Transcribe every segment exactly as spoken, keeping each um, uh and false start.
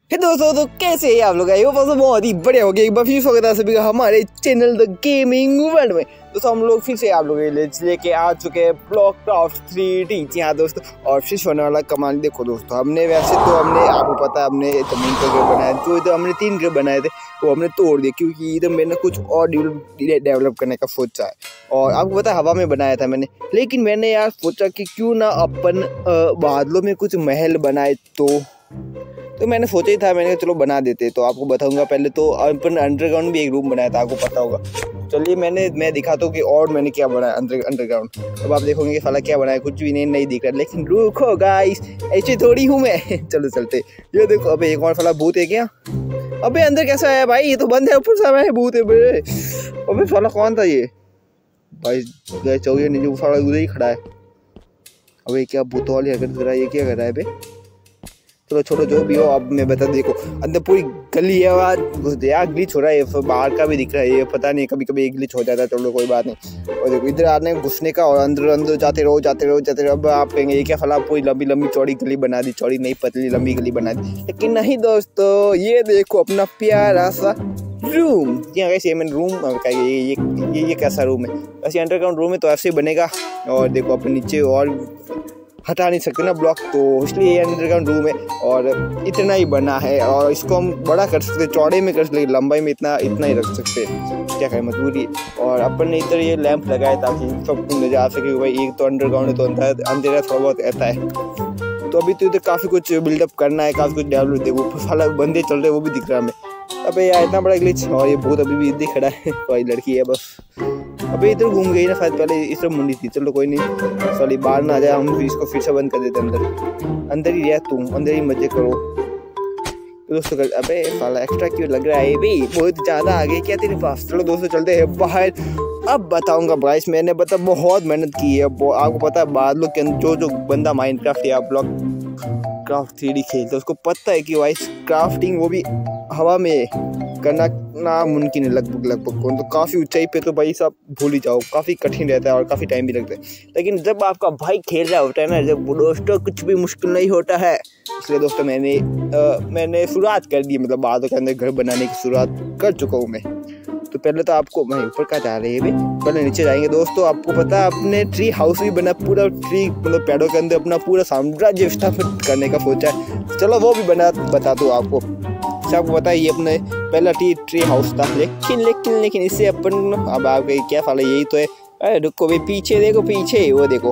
हे दोस्तों, तो कैसे हैं आप लोग? वो बस बहुत ही बढ़िया हो गया। एक बार फिर स्वागत है सभी का हमारे चैनल द गेमिंग वर्ल्ड में। दोस्तों हम लोग फिर से आप लोगों के लिए लेके आ चुके हैं ब्लॉकक्राफ्ट थ्री डी। जी हाँ दोस्तों, और फिर होने वाला कमाल देखो दोस्तों। हमने वैसे तो हमने आपको पता है हमने जमीन पर घर बनाया, जो इधर हमने तीन घर बनाए थे वो हमने तोड़ दिए क्योंकि इधर मैंने कुछ और डेवलप करने का सोचा है। और आपको पता है हवा में बनाया था मैंने, लेकिन मैंने यार सोचा कि क्यों ना अपन बादलों में कुछ महल बनाए। तो तो मैंने सोचा ही था, मैंने कहा चलो बना देते। तो आपको बताऊंगा। पहले तो अपन अंडरग्राउंड भी एक रूम बनाया था, आपको पता होगा। चलिए मैंने मैं दिखाता हूँ कि और मैंने क्या बनाया अंडर अंडरग्राउंड। अब आप देखोगे कि साला क्या बनाया, कुछ भी नहीं नहीं दिख रहा। लेकिन रुको गाइस, ऐसे थोड़ी हूँ मैं। चलो चलते। ये देखो, अबे एक और साला भूत है क्या? अबे अंदर कैसा आया भाई? ये तो बंद है, ऊपर से आया है भूत है बे। अबे साला कौन था ये भाई? चौबीस नहीं, जो साला उधर ही खड़ा है। अबे क्या भूत वाली हरकत कर रहा है ये? क्या कर रहा है बे? चलो छोड़ो, जो भी हो। अब मैं बता, देखो अंदर पूरी गली है, यार ग्लिच हो रहा है, बाहर का भी दिख रहा है। ये पता नहीं, कभी कभी ग्लिच हो जाता है। चलो कोई बात नहीं। और देखो इधर आने घुसने का और अंदर अंदर जाते रहो जाते रहो जाते रहो। अब आप कहेंगे ये क्या फला पूरी लंबी लंबी चौड़ी गली बना दी। चौड़ी नहीं, पतली लंबी गली बना दी। लेकिन नहीं दोस्तों, ये देखो अपना प्यारा सा रूम। यहाँ कैसे मैंने रूम ये ये ये ये कैसा रूम है? ऐसे अंडरग्राउंड रूम है तो ऐसे ही बनेगा। और देखो अपने नीचे और हटा नहीं सकते ना ब्लॉक, तो इसलिए ये अंडरग्राउंड रूम है और इतना ही बना है। और इसको हम बड़ा कर सकते, चौड़े में कर सकते, लंबाई में इतना इतना ही रख सकते। क्या करें, मजबूरी। और अपन ने इधर ये लैंप लगाया ताकि सबको नजर आ सके भाई एक तो अंडरग्राउंड है तो अंधेरा थोड़ा बहुत रहता है। तो अभी तो इधर काफ़ी कुछ बिल्डअप करना है, काफ़ी कुछ डेवलप। देखो साला बंदे चल रहे वो भी दिख रहा है हमें। अबे यार इतना बड़ा ग्लिच। और ये भूत अभी भी दिख रहा है, कोई लड़की है बस। अबे इधर घूम गई ना शायद, पहले इस तरफ मुंडी थी। चलो कोई नहीं, सॉरी बाहर ना आ जाए, हम इसको फिर से बंद कर देते अंदर। अंदर ही रह तुम, अंदर ही मजे करो तो दोस्तों। कर अबे साला एक्स्ट्रा क्यों लग रहा है भाई? बहुत ज़्यादा आ गए क्या तेरे पास? चलो दोस्तों चलते हैं बाहर। अब बताऊंगा गाइस, मैंने बता बहुत मेहनत की है। आपको पता है बादलों के अंदर जो जो बंदा माइनक्राफ्ट या ब्लॉक क्राफ्ट थ्री डी खेलता है उसको पता है कि वाइस क्राफ्टिंग वो भी हवा में करना नामुमकिन है लगभग लगभग। तो काफ़ी ऊंचाई पे तो भाई साहब भूल ही जाओ, काफ़ी कठिन रहता है और काफ़ी टाइम भी लगता है। लेकिन जब आपका भाई खेल रहा होता है ना, जब दोस्तों कुछ भी मुश्किल नहीं होता है। इसलिए दोस्तों मैंने आ, मैंने शुरुआत कर दी, मतलब बादलों के अंदर घर बनाने की शुरुआत कर चुका हूँ मैं। तो पहले तो आपको मैं ऊपर क्या जा रहे हैं, पहले नीचे जाएंगे दोस्तों। आपको पता है अपने ट्री हाउस भी बना, पूरा ट्री मतलब पेड़ों के अंदर अपना पूरा साम्राज्य स्थापित करने का सोचा है। चलो वो भी बना बता दूँ आपको। आपको पता है ये अपने पहला टी ट्री हाउस था, लेकिन लेकिन लेकिन इससे अपन अब आप क्या फाला, यही तो है। अरे रुको भाई, पीछे देखो, पीछे वो देखो,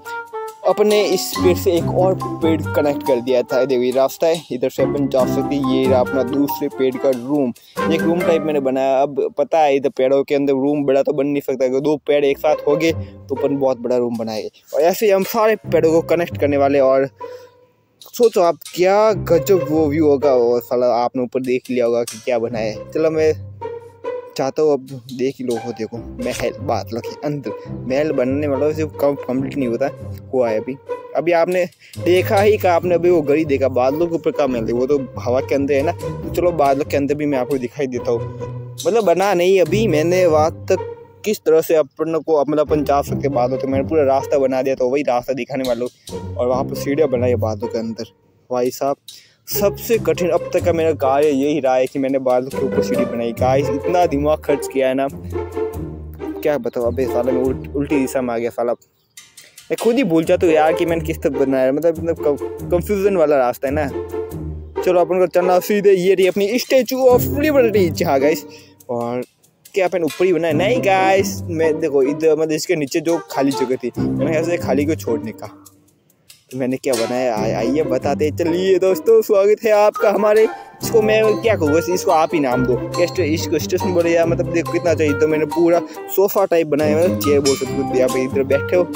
अपने इस पेड़ से एक और पेड़ कनेक्ट कर दिया था। देखो ये रास्ता है, इधर से अपन जा सकते। ये रहा अपना दूसरे पेड़ का रूम, एक रूम टाइप मैंने बनाया। अब पता है इधर पेड़ों के अंदर रूम बड़ा तो बन नहीं सकता, अगर दो पेड़ एक साथ हो गए तो अपन बहुत बड़ा रूम बनाएंगे। और ऐसे हम सारे पेड़ों को कनेक्ट करने वाले। और सोचो आप क्या गजब वो व्यू होगा। और साला आपने ऊपर देख लिया होगा कि क्या बना है। चलो मैं चाहता हूँ अब देख लो। हो देखो महल, बादलों के अंदर महल बनने वाला सिर्फ कम कम्प्लीट नहीं होता हुआ है अभी। अभी आपने देखा ही का आपने अभी वो घड़ी देखा, बादलों के ऊपर का महल है वो तो हवा के अंदर है ना। तो चलो बादलों के अंदर भी मैं आपको दिखाई देता हूँ। मतलब बना नहीं अभी मैंने, वहाँ तक किस तरह से अपन को मतलब अपन जा सकते बादलों तो मैंने पूरा रास्ता बना दिया। तो वही रास्ता दिखाने वाला हूँ। और वहाँ पर सीढ़ियाँ बनाई बादलों के अंदर। भाई साहब सबसे कठिन अब तक का मेरा कार्य यही रहा है कि मैंने बादलों के ऊपर सीढ़ी बनाई। गाइस इतना दिमाग खर्च किया है ना, क्या बताओ। अबे साला मैं उल्ट, उल्टी दिशा में आ गया साला। मैं खुद ही भूल जाता हूँ यार कि मैंने किस तरह बनाया। मतलब मतलब कंफ्यूजन वाला रास्ता है ना। चलो अपन को चलना सीधे। ये रही अपनी स्टैचू ऑफ लिबर्टी। हाँ गाइस, और क्या अपन ऊपर ही बनाया? नहीं गाइस, मैं देखो इधर मतलब इसके नीचे जो खाली जगह थी मैंने ऐसे खाली को छोड़ने का। तो मैंने क्या बनाया आइए बताते चलिए दोस्तों। स्वागत है आपका हमारे, इसको मैं क्या कहूँगा, इसको आप ही नाम दो। इसको स्टेशन बोले यार, मतलब देखो कितना चाहिए। तो मैंने पूरा सोफा टाइप बनाया, मतलब चेयर बोल सकते हो। यहाँ पे इधर बैठे हो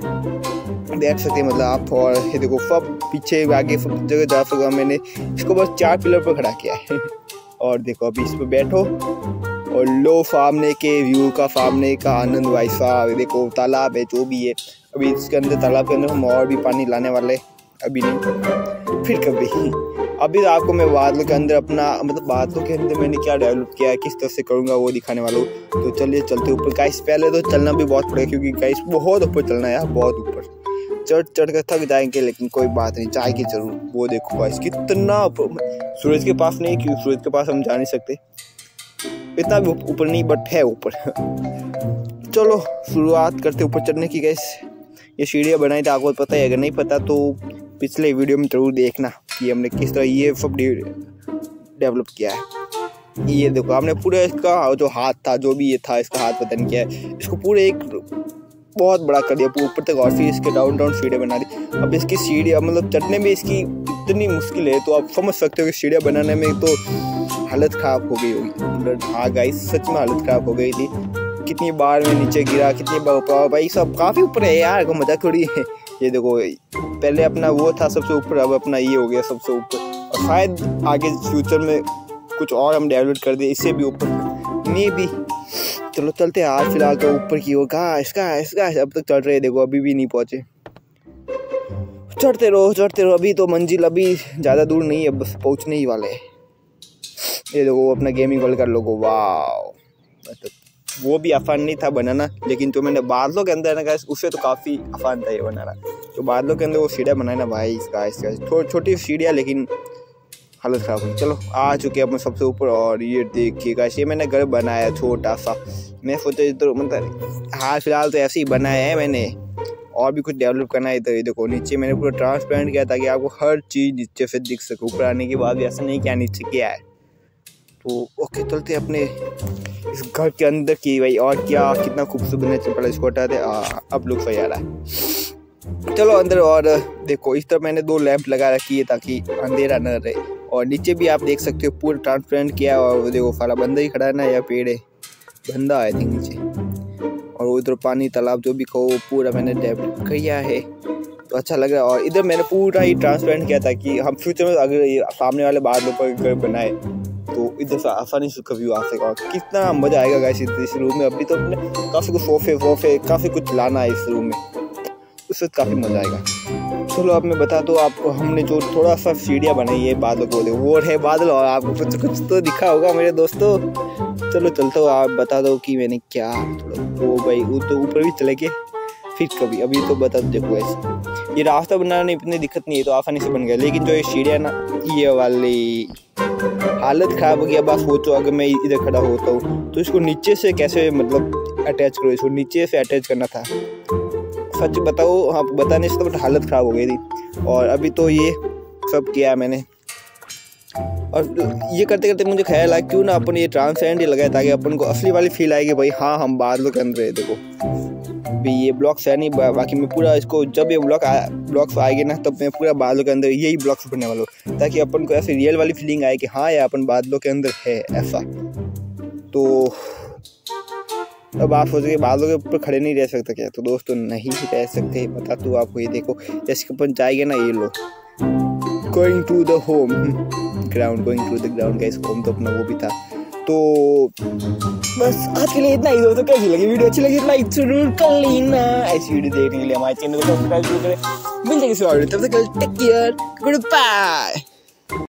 बैठ सकते हैं मतलब आप। और ये देखो सब पीछे आगे सब जगह जा सकूँगा। मैंने इसको बस चार पिलर पर खड़ा किया है। और देखो अभी इस पर बैठो और लो सामने के व्यू का, सामने का आनंद भाई साहब। देखो तालाब है जो भी है, अभी इसके अंदर तालाब के अंदर हम और भी पानी लाने वाले, अभी नहीं फिर कभी। अभी तो आपको मैं बादलों के अंदर अपना मतलब बादलों के अंदर मैंने क्या डेवलप किया है, किस तरह से करूँगा वो दिखाने वाला हूँ। तो चलिए चलते ऊपर। गाइस पहले तो चलना भी बहुत पड़ेगा क्योंकि गाइस बहुत ऊपर चलना है यार, बहुत ऊपर। चढ़ चढ़ कर थक जाएंगे, लेकिन कोई बात नहीं, जाएंगे जरूर। वो देखो गाइस कितना सूरज के पास नहीं, क्योंकि सूरज के पास हम जा नहीं सकते, इतना भी ऊपर नहीं, बट है ऊपर। चलो शुरुआत करते ऊपर चढ़ने की गाइस। ये सीढ़ियाँ बनाई थी, आपको पता है, अगर नहीं पता तो पिछले वीडियो में जरूर देखना कि हमने किस तरह ये सब डेवलप किया है। ये देखो हमने पूरा इसका जो हाथ था, जो भी ये था इसका हाथ, पता नहीं क्या है, इसको पूरे एक बहुत बड़ा कर दिया ऊपर तक, और फिर इसके डाउन डाउन सीढ़ियाँ बना दी। अब इसकी सीढ़ियाँ मतलब चढ़ने में इसकी इतनी मुश्किल है, तो आप समझ सकते हो कि सीढ़ियाँ बनाने में तो हालत ख़राब हो गई होगी। हाँ गाइस सच में हालत ख़राब हो गई थी, कितनी बार मैं नीचे गिरा, कितनी बार ऊपर, भाई सब काफ़ी ऊपर है यार, को मजाक थोड़ी है। ये देखो पहले अपना वो था सबसे ऊपर, अब अपना ये हो गया सबसे ऊपर, और शायद आगे फ्यूचर में कुछ और हम डेवलप कर दे इससे भी ऊपर में भी। चलो चलते हैं आज फिलहाल तो ऊपर की होगा इसका इसका अब तक चढ़ रहे, देखो अभी भी नहीं पहुँचे। चढ़ते रहो चढ़ते रहो, अभी तो मंजिल अभी ज़्यादा दूर नहीं है, बस पहुँचने ही वाले हैं। ये देखो अपना गेमिंग वर्ल्ड कर लोगो, वाह मतलब वो भी आसान नहीं था बनाना, लेकिन जो मैंने बादलों के अंदर ना गाइस, उससे तो काफ़ी आसान था ये बनाना। तो बादलों के अंदर वो सीढ़ियाँ बनाए ना भाई, इसका इसका छोटी सीढ़ियाँ, लेकिन हालत ख़राब हुई। चलो आ चुके हैं अपने सबसे ऊपर, और ये देखिएगा ये मैंने घर बनाया छोटा सा, मैं सोचा इधर मतलब हाँ फिलहाल तो ऐसे ही बनाया है मैंने, और भी कुछ डेवलप करना है। तो ये देखो नीचे मैंने पूरा ट्रांसपेरेंट किया ताकि आपको हर चीज़ नीचे से दिख सके, ऊपर आने के बाद भी ऐसा नहीं किया नीचे क्या है। तो ओके चलते अपने इस घर के अंदर की भाई, और क्या कितना खूबसूरत बने, पहले इसको हटा दे, अब लोग सही आ रहा है। चलो अंदर, और देखो इस तरह मैंने दो लैंप लगा रखी है ताकि अंधेरा न रहे, और नीचे भी आप देख सकते हो पूरा ट्रांसपेरेंट किया, और देखो सारा बंदा ही खड़ा है ना, या पेड़ है बंदा है थिंक नीचे, और उधर पानी तालाब जो भी कहो पूरा मैंने डेवलप किया है, तो अच्छा लग रहा है। और इधर मैंने पूरा ही ट्रांसपेरेंट किया ताकि हम फ्यूचर में अगर ये सामने वाले बादलों पर घर बनाए तो इधर से आसानी से कभी आ सके, और कितना मज़ा आएगा गाइस इस रूम में। अभी तो अपने काफ़ी कुछ सोफे वोफे काफ़ी कुछ लाना है इस रूम में, उससे काफ़ी मज़ा आएगा। चलो अब मैं बता दूँ आपको, हमने जो थोड़ा सा सीढ़ियाँ बनाई है बादलों को, वो है बादल, और आपको कुछ कुछ तो दिखा होगा मेरे दोस्तों। चलो चलता हूँ, आप बता दो कि मैंने क्या, वो भाई वो तो ऊपर भी चले गए फिर कभी, अभी तो बता दो। देखो ऐसे ये रास्ता बनाने में इतनी दिक्कत नहीं है, तो आसानी से बन गया, लेकिन जो ये सीढ़ियाँ ना, ये वाली हालत ख़राब हो गया। बस सोचो अगर मैं इधर खड़ा होता हूँ तो इसको नीचे से कैसे मतलब अटैच करो, इसको नीचे से अटैच करना था, सच बताओ हाँ बता नहीं सकता, बट हालत ख़राब हो गई थी। और अभी तो ये सब किया मैंने, और ये करते करते मुझे ख्याल आया क्यों ना अपन ये ट्रांसपेरेंट ही लगाए, ताकि अपन को असली वाली फील आएगी भाई हाँ हम बादलों के अंदर है। देखो भी ये ब्लॉक्स है नहीं, बाकी मैं पूरा इसको जब ये ब्लॉक ब्लॉक्स आएंगे ना, तब मैं पूरा बादलों के अंदर यही ब्लॉक्स बनने वाला हूँ, ताकि अपन को ऐसे रियल वाली फीलिंग आए कि हाँ यार अपन बादलों के अंदर है ऐसा। तो अब आप सोचोगे बादलों के ऊपर खड़े नहीं रह सकते क्या, तो दोस्तों नहीं रह सकते, बता दूँ आपको। ये देखो जैसे अपन जाएंगे ना, ये लो going to the home ground, going to the ground guys, home तो अपना वो भी था। तो बस आज के लिए इतना ही दोस्तों, कैसी लगी वीडियो, अच्छी लगी लाइक जरूर कर लेना, ऐसी वीडियो देखने के लिए हमारे चैनल को सब्सक्राइब जरूर करें। मिल जाएगी इस वीडियो, तब तक टेक केयर, गुड बाय।